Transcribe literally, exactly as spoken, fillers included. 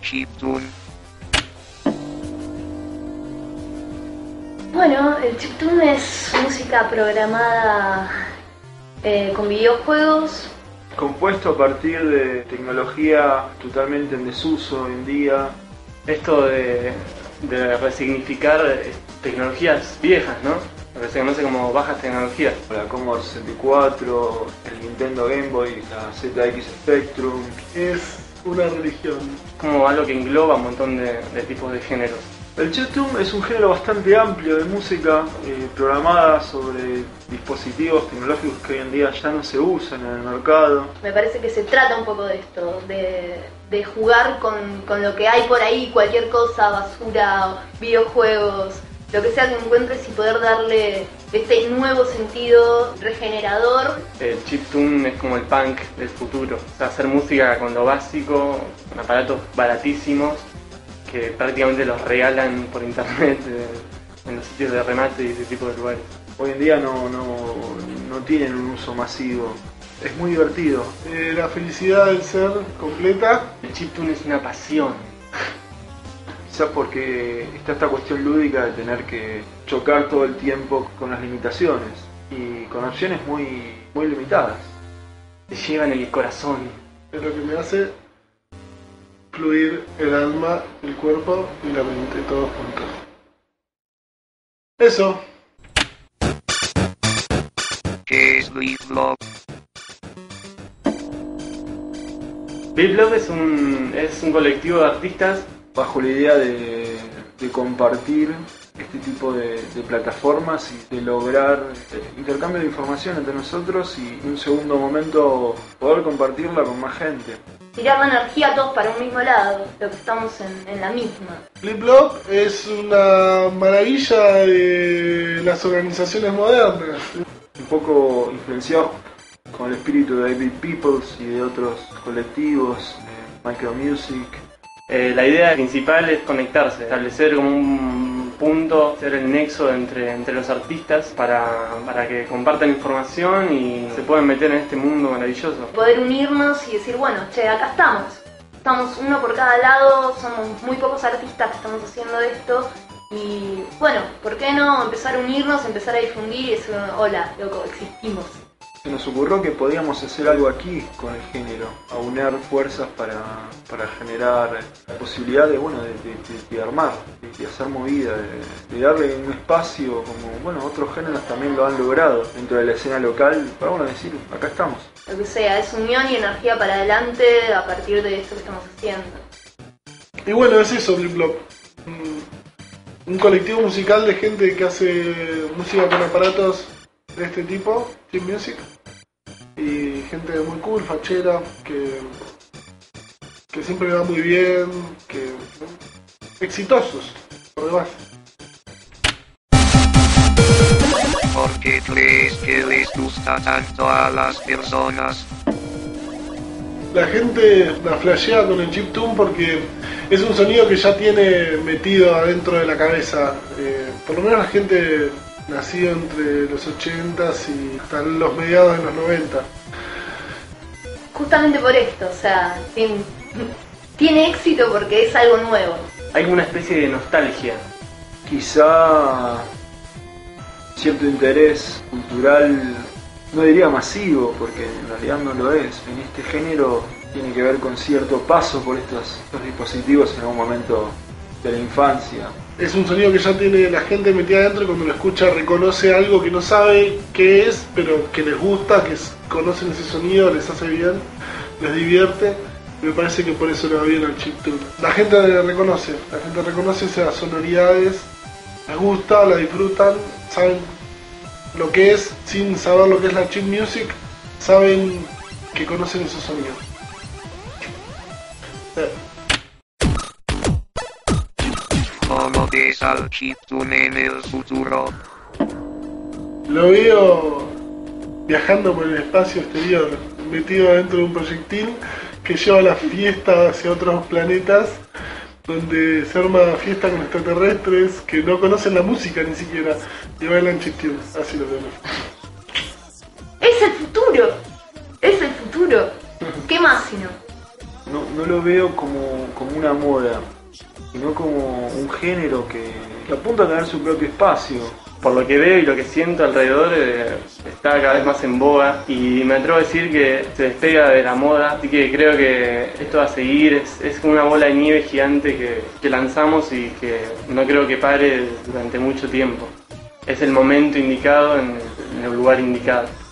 chiptune? Bueno, el chiptune es música programada eh, con videojuegos. Compuesto a partir de tecnología totalmente en desuso hoy en día. Esto de, de resignificar tecnologías viejas, ¿no? Lo que se conoce como bajas tecnologías. La Commodore sesenta y cuatro, el Nintendo Game Boy, la Z X Spectrum. Es una religión. Como algo que engloba un montón de, de tipos de géneros. El chiptune es un género bastante amplio de música eh, programada sobre dispositivos tecnológicos que hoy en día ya no se usan en el mercado. Me parece que se trata un poco de esto, de, de jugar con, con lo que hay por ahí, cualquier cosa, basura, videojuegos, lo que sea que encuentres y poder darle este nuevo sentido regenerador. El chiptune es como el punk del futuro. O sea, hacer música con lo básico, con aparatos baratísimos, que prácticamente los regalan por internet eh, en los sitios de remate y ese tipo de lugares. Hoy en día no, no, no tienen un uso masivo. Es muy divertido. Eh, la felicidad del ser completa. El chiptune es una pasión. Quizás porque está esta cuestión lúdica de tener que chocar todo el tiempo con las limitaciones y con opciones muy, muy limitadas. Te llevan el corazón. Es lo que me hace fluir el alma, el cuerpo y la mente, todos juntos. Eso. ¿Qué es Beatblog? Beatblog es un, es un colectivo de artistas bajo la idea de, de compartir este tipo de, de plataformas y de lograr eh, intercambio de información entre nosotros y en un segundo momento poder compartirla con más gente. Tirar la energía todos para un mismo lado, lo que estamos en, en la misma. Flipblog es una maravilla de las organizaciones modernas. Un poco influenciado con el espíritu de David Peoples y de otros colectivos, de Micromusic. Eh, la idea principal es conectarse, establecer como un punto, ser el nexo entre, entre los artistas para, para que compartan información y se puedan meter en este mundo maravilloso. Poder unirnos y decir, bueno, che, acá estamos. Estamos uno por cada lado, somos muy pocos artistas que estamos haciendo esto. Y bueno, ¿por qué no empezar a unirnos, empezar a difundir y decir, hola, loco, existimos? Se nos ocurrió que podíamos hacer algo aquí con el género, aunar fuerzas para, para generar la posibilidad de, bueno, de, de, de armar, de, de hacer movida, de, de darle un espacio como, bueno, otros géneros también lo han logrado dentro de la escena local, para, bueno, decir, acá estamos. Lo que sea, es unión y energía para adelante a partir de esto que estamos haciendo. Y bueno, es eso, Flipblog. Un colectivo musical de gente que hace música con aparatos de este tipo, chip music, y gente muy cool, fachera, que, que siempre le va muy bien, que exitosos, por demás. ¿Por qué crees que les gusta tanto a las personas? La gente la flashea con el chiptune porque es un sonido que ya tiene metido adentro de la cabeza. Eh, por lo menos la gente nacido entre los ochentas y hasta los mediados de los noventa. Justamente por esto, o sea, tiene, tiene éxito porque es algo nuevo. Hay una especie de nostalgia. Quizá cierto interés cultural, no diría masivo, porque en realidad no lo es. En este género tiene que ver con cierto paso por estos, estos dispositivos en algún momento de la infancia. Es un sonido que ya tiene la gente metida adentro y cuando lo escucha reconoce algo que no sabe qué es, pero que les gusta, que conocen ese sonido, les hace bien, les divierte. Me parece que por eso le va bien al chiptune. La gente reconoce, la gente reconoce esas sonoridades, les gusta, la disfrutan, saben lo que es, sin saber lo que es la chip music, saben que conocen esos sonidos. Eh. ¿Cómo ves al chiptune en el futuro? Lo veo viajando por el espacio exterior, metido dentro de un proyectil que lleva la fiesta hacia otros planetas, donde se arma fiesta con extraterrestres que no conocen la música ni siquiera y bailan chiptune. Así lo veo. ¡Es el futuro! ¡Es el futuro! ¿Qué más si no? No, no no lo veo como, como una moda, sino como un género que, que apunta a tener su propio espacio. Por lo que veo y lo que siento alrededor, eh, está cada vez más en boga y me atrevo a decir que se despega de la moda, así que creo que esto va a seguir, es, es como una bola de nieve gigante que, que lanzamos y que no creo que pare durante mucho tiempo. Es el momento indicado en el, en el lugar indicado.